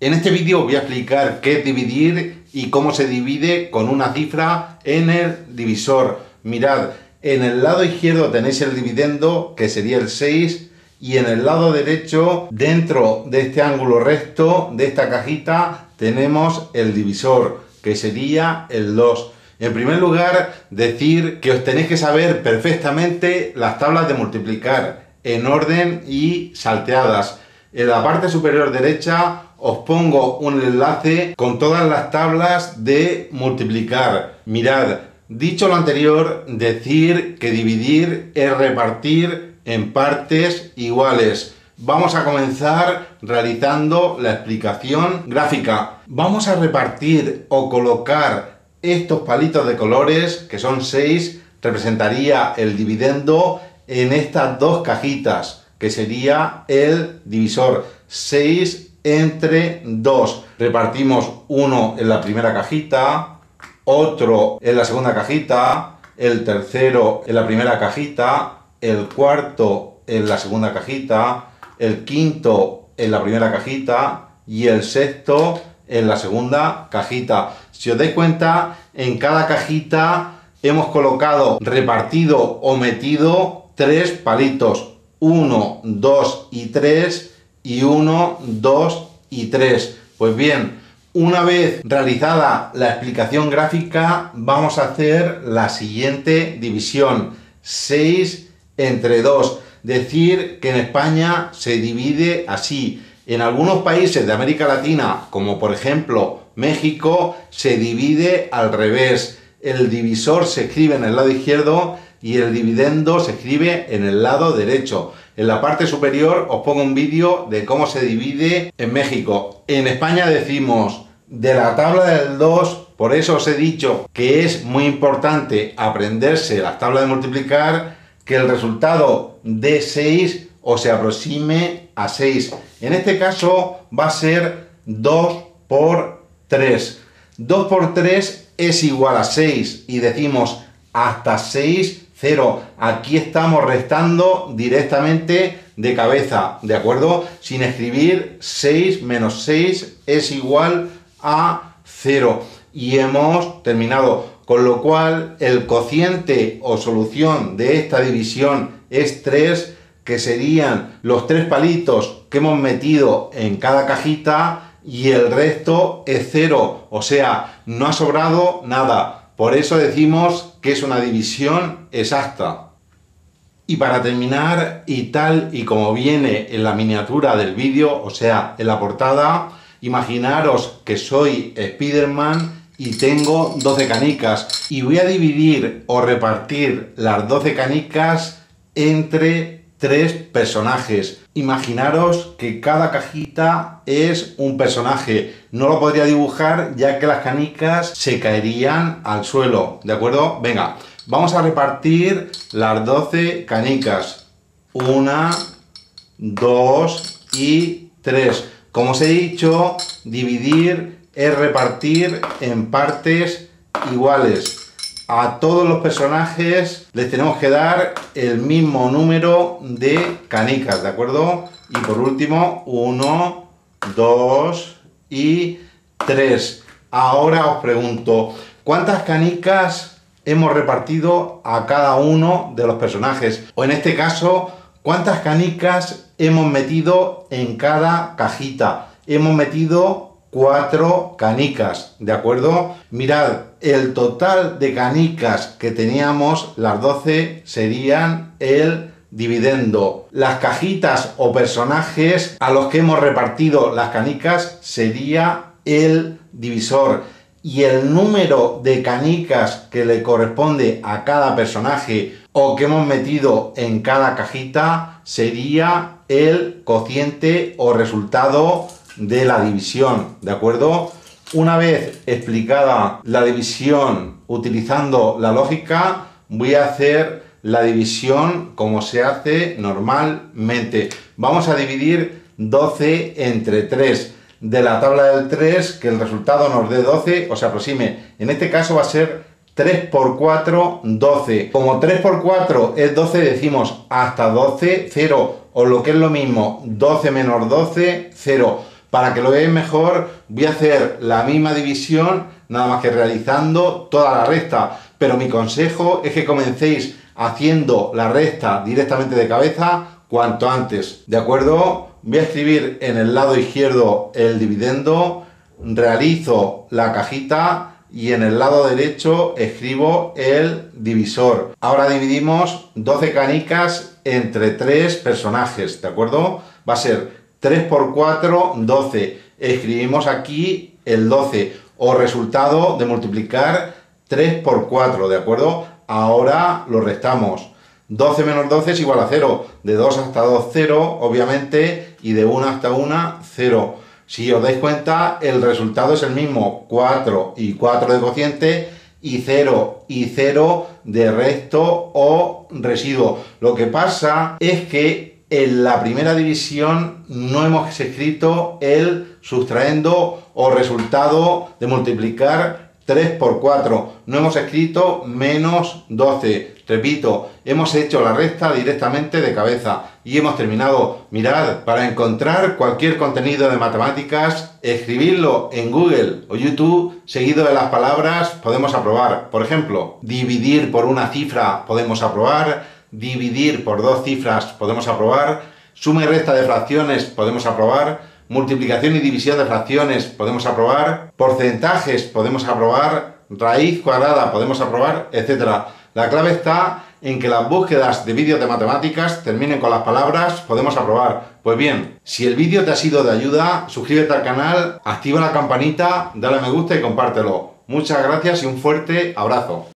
En este vídeo voy a explicar qué es dividir y cómo se divide con una cifra en el divisor. Mirad, en el lado izquierdo tenéis el dividendo, que sería el 6, y en el lado derecho, dentro de este ángulo recto, de esta cajita, tenemos el divisor, que sería el 2. En primer lugar, decir que os tenéis que saber perfectamente las tablas de multiplicar, en orden y salteadas. En la parte superior derecha os pongo un enlace con todas las tablas de multiplicar. Mirad, dicho lo anterior, decir que dividir es repartir en partes iguales. Vamos a comenzar realizando la explicación gráfica. Vamos a repartir o colocar estos palitos de colores, que son 6, representaría el dividendo en estas dos cajitas, que sería el divisor. 6 entre 2. Repartimos uno en la primera cajita, otro en la segunda cajita, el tercero en la primera cajita, el cuarto en la segunda cajita, el quinto en la primera cajita y el sexto en la segunda cajita. Si os dais cuenta, en cada cajita hemos colocado, repartido o metido 3 palitos. 1, 2 y 3 y 1, 2 y 3. Pues bien, una vez realizada la explicación gráfica, vamos a hacer la siguiente división. 6 entre 2. Decir que en España se divide así. En algunos países de América Latina, como por ejemplo México, se divide al revés. El divisor se escribe en el lado izquierdo y el dividendo se escribe en el lado derecho. En la parte superior os pongo un vídeo de cómo se divide en México. En España decimos de la tabla del 2, por eso os he dicho que es muy importante aprenderse las tablas de multiplicar, que el resultado de 6 o se aproxime a 6. En este caso va a ser 2 por 3. 2 por 3 es igual a 6 y decimos hasta 6, 0. Aquí estamos restando directamente de cabeza, ¿de acuerdo? Sin escribir 6 menos 6 es igual a 0. Y hemos terminado. Con lo cual, el cociente o solución de esta división es 3, que serían los 3 palitos que hemos metido en cada cajita y el resto es 0. O sea, no ha sobrado nada. Por eso decimos que es una división exacta. Y para terminar, y tal y como viene en la miniatura del vídeo, o sea, en la portada, imaginaros que soy Spiderman y tengo 12 canicas y voy a dividir o repartir las 12 canicas entre 3 personajes. Imaginaros que cada cajita es un personaje. No lo podría dibujar ya que las canicas se caerían al suelo, ¿de acuerdo? Venga, vamos a repartir las 12 canicas. 1, 2 y 3. Como os he dicho, dividir es repartir en partes iguales. A todos los personajes les tenemos que dar el mismo número de canicas, ¿de acuerdo? Y por último, 1, 2 y 3. Ahora os pregunto, ¿cuántas canicas hemos repartido a cada uno de los personajes? O en este caso, ¿cuántas canicas hemos metido en cada cajita? Hemos metido 4 canicas, ¿de acuerdo? Mirad, el total de canicas que teníamos, las 12, serían el dividendo. Las cajitas o personajes a los que hemos repartido las canicas sería el divisor. Y el número de canicas que le corresponde a cada personaje o que hemos metido en cada cajita sería el cociente o resultado de la división, ¿de acuerdo? Una vez explicada la división utilizando la lógica, voy a hacer la división como se hace normalmente. Vamos a dividir 12 entre 3. De la tabla del 3, que el resultado nos dé 12 o se aproxime. En este caso va a ser 3 por 4, 12. Como 3 por 4 es 12, decimos hasta 12, 0. O lo que es lo mismo, 12 menos 12, 0. Para que lo veáis mejor, voy a hacer la misma división, nada más que realizando toda la recta. Pero mi consejo es que comencéis haciendo la recta directamente de cabeza cuanto antes. ¿De acuerdo? Voy a escribir en el lado izquierdo el dividendo, realizo la cajita y en el lado derecho escribo el divisor. Ahora dividimos 12 canicas entre 3 personajes, ¿de acuerdo? Va a ser 3 por 4, 12. Escribimos aquí el 12 o resultado de multiplicar 3 por 4, ¿de acuerdo? Ahora lo restamos. 12 menos 12 es igual a 0. De 2 hasta 2, 0, obviamente, y de 1 hasta 1, 0. Si os dais cuenta, el resultado es el mismo, 4 y 4 de cociente, y 0 y 0 de resto o residuo. Lo que pasa es que en la primera división no hemos escrito el sustrayendo o resultado de multiplicar 3 por 4. No hemos escrito menos 12. Repito, hemos hecho la recta directamente de cabeza y hemos terminado. Mirad, para encontrar cualquier contenido de matemáticas, escribirlo en Google o YouTube, seguido de las palabras podemos aprobar. Por ejemplo, dividir por una cifra podemos aprobar, dividir por 2 cifras podemos aprobar, suma y resta de fracciones podemos aprobar, multiplicación y división de fracciones podemos aprobar, porcentajes podemos aprobar, raíz cuadrada podemos aprobar, etc. La clave está en que las búsquedas de vídeos de matemáticas terminen con las palabras podemos aprobar. Pues bien, si el vídeo te ha sido de ayuda, suscríbete al canal, activa la campanita, dale a me gusta y compártelo. Muchas gracias y un fuerte abrazo.